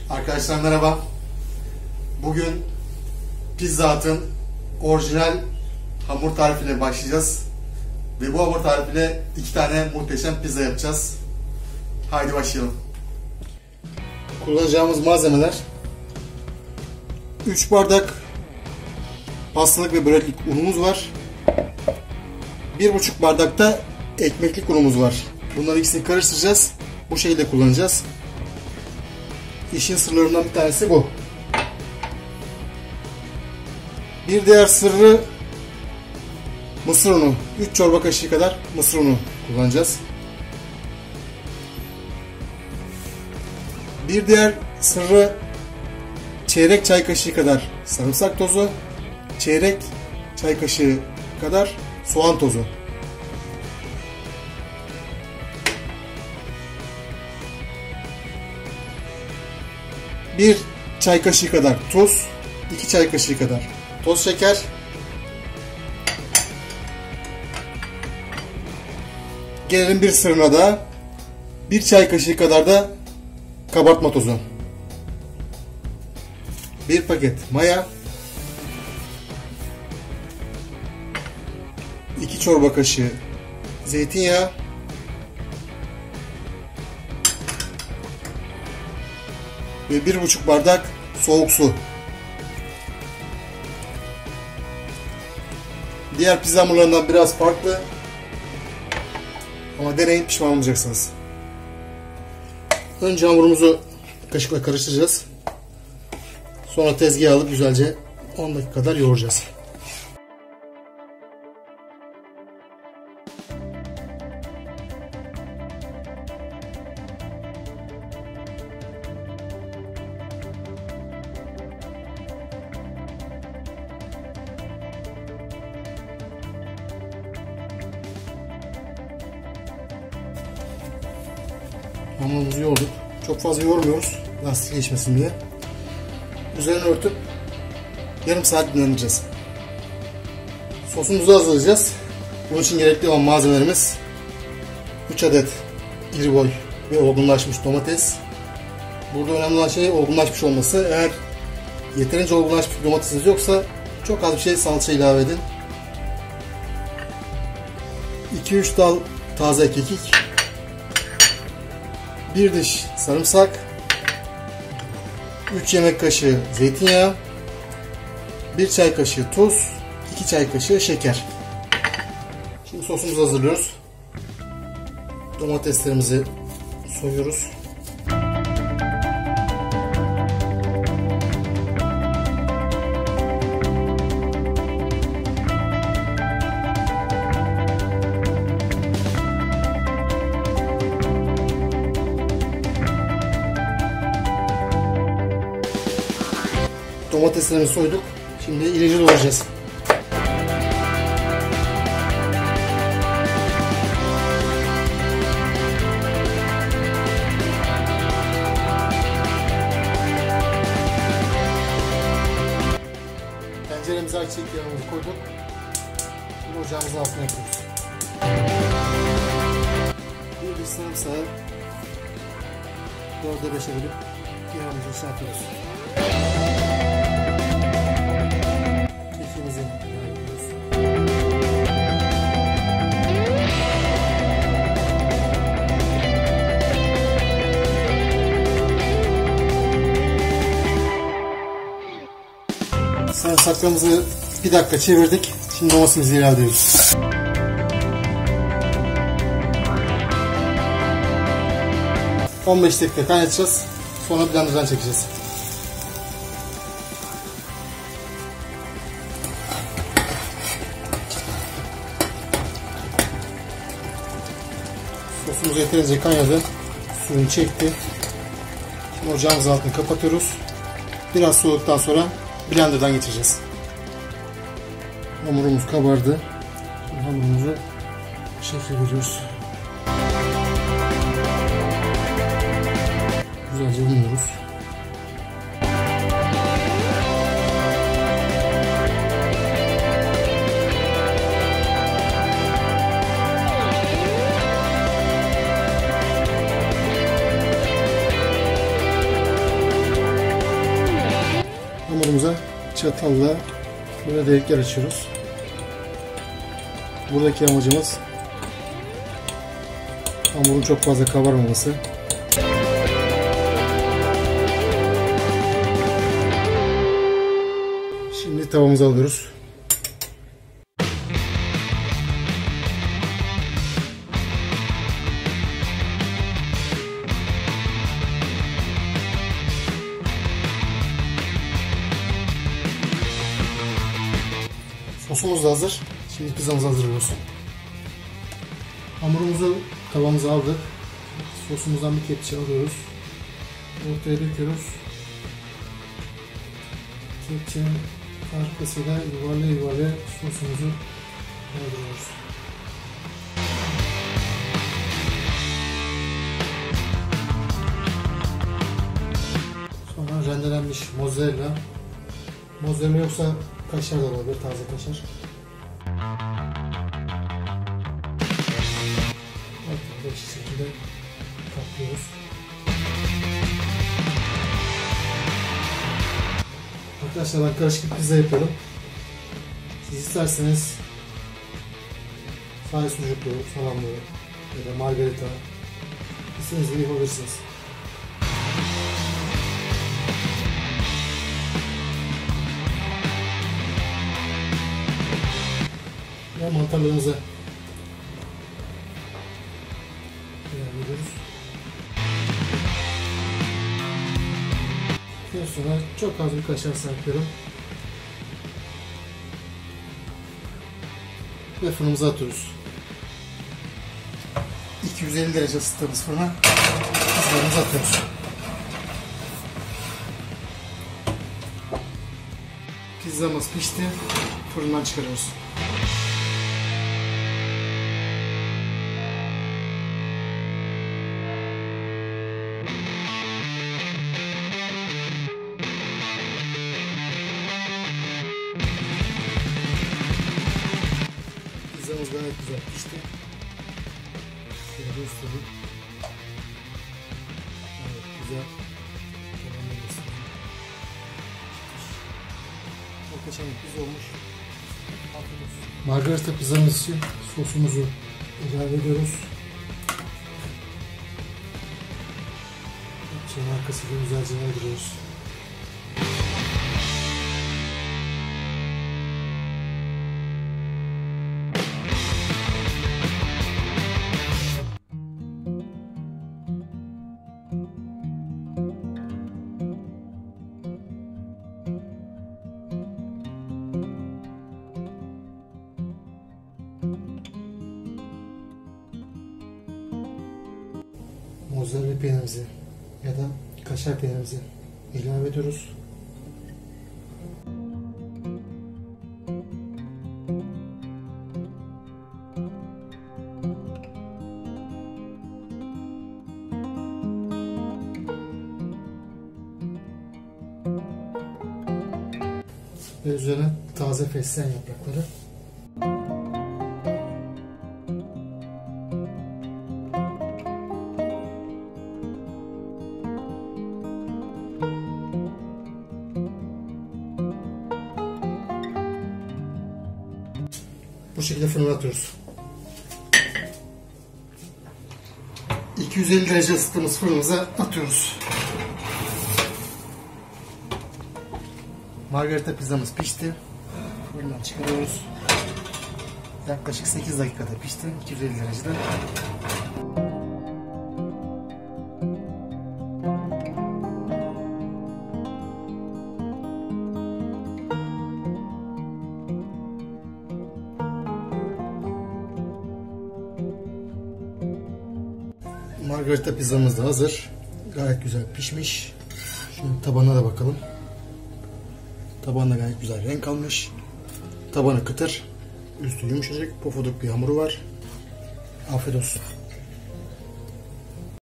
Arkadaşlar merhaba. Bugün Pizza Hut'ın orijinal hamur tarifiyle başlayacağız. Ve bu hamur tarifiyle 2 tane muhteşem pizza yapacağız. Haydi başlayalım. Kullanacağımız malzemeler: 3 bardak pastalık ve böreklik unumuz var. 1,5 bardakta ekmeklik unumuz var. Bunları ikisini karıştıracağız. Bu şekilde kullanacağız. İşin sırlarından bir tanesi bu. Bir diğer sırrı mısır unu. 3 çorba kaşığı kadar mısır unu kullanacağız. Bir diğer sırrı çeyrek çay kaşığı kadar sarımsak tozu, çeyrek çay kaşığı kadar soğan tozu. Bir çay kaşığı kadar tuz, 2 çay kaşığı kadar toz şeker, gelelim bir sırrına da 1 çay kaşığı kadar da kabartma tozu, 1 paket maya, 2 çorba kaşığı zeytinyağı, ve 1,5 bardak soğuk su. Diğer pizza hamurlarından biraz farklı. Ama deneyin, pişman olmayacaksınız. Önce hamurumuzu kaşıkla karıştıracağız. Sonra tezgaha alıp güzelce 10 dakika kadar yoğuracağız. Hamurumuzu yoğurduk. Çok fazla yoğurmuyoruz, lastik geçmesin diye. Üzerine örtüp yarım saat dinlendireceğiz. Sosumuzu hazırlayacağız. Bunun için gerekli olan malzemelerimiz: 3 adet iri boy ve olgunlaşmış domates. Burada önemli olan şey olgunlaşmış olması. Eğer yeterince olgunlaşmış bir domatesiniz yoksa çok az bir şey salça ilave edin. 2-3 dal taze kekik, 1 diş sarımsak, 3 yemek kaşığı zeytinyağı, 1 çay kaşığı tuz, 2 çay kaşığı şeker. Şimdi sosumuzu hazırlıyoruz. Domateslerimizi soyuyoruz. Domateslerimizi soyduk. Şimdi irice doğrayacağız. Tenceremize ayçiçek yağımızı koyduk. Şimdi ocağımızın altına yapıyoruz. Bir diş sarımsağı 4'e 5'e bölüp yağımızın içine atıyoruz. Sarımsaklarımızı 1 dakika çevirdik. Şimdi domatesimizi ilave ediyoruz. ...15 dakika kaynatacağız. Sonra blenderdan çekeceğiz. Sosumuz yeterince kaynadı. Suyunu çekti. Şimdi ocağımızın altını kapatıyoruz. Biraz soğuduktan sonra blenderdan geçireceğiz. Hamurumuz kabardı. Şimdi hamurumuzu şekil veriyoruz. Güzelce unluyoruz. hamurumuza çatalla böyle delikler açıyoruz. Buradaki amacımız hamurun çok fazla kabarmaması. Şimdi tavamızı alıyoruz. Sosumuz da hazır. Şimdi pizzamızı hazırlıyoruz. Hamurumuzu tavamıza aldık. Sosumuzdan bir kepçe alıyoruz. Ortaya döküyoruz. Kepçenin arkasıyla yuvarlaya sosumuzu dolduruyoruz. Sonra rendelenmiş mozzarella. Mozzarella yoksa kaşar da olabilir, taze kaşar. Artık bu şekilde kaplıyoruz. Arkadaşlar ben karışık bir pizza yapıyorum. Siz isterseniz sade sucuklu, salamlı ya da margarita istediğiniz gibi yapabilirsiniz. Ve mantarlarımızı veriyoruz. Daha sonra çok az bir kaşar serpiyorum. Ve fırınımıza atıyoruz. 250 derece ısıttığımız fırına pizzalarımızı atıyoruz. Pizzamız pişti. Fırından çıkarıyoruz. Pizzamız gayet güzel pişti. Şöyle göstereyim. Evet, güzel. Muhteşem bir pizza olmuş. Margarita pizzamız için sosumuzu ilave ediyoruz. Şimdi arkasıyla güzelce yayıyoruz. Mozzarella peynirimizi ya da kaşar peynirimizi ilave ediyoruz. Ve üzerine taze fesleğen yaprakları. Bu şekilde fırına atıyoruz. 250 derece ısıttığımız fırınımıza atıyoruz. Margarita pizzamız pişti. Fırından çıkarıyoruz. Yaklaşık 8 dakikada pişti. 250 derecede. Margarita pizzamız da hazır. Gayet güzel pişmiş. Şimdi tabağına da bakalım. Tabağında gayet güzel renk almış. Tabanı kıtır. Üstü yumuşacık. Pofuduk bir hamuru var. Afiyet olsun.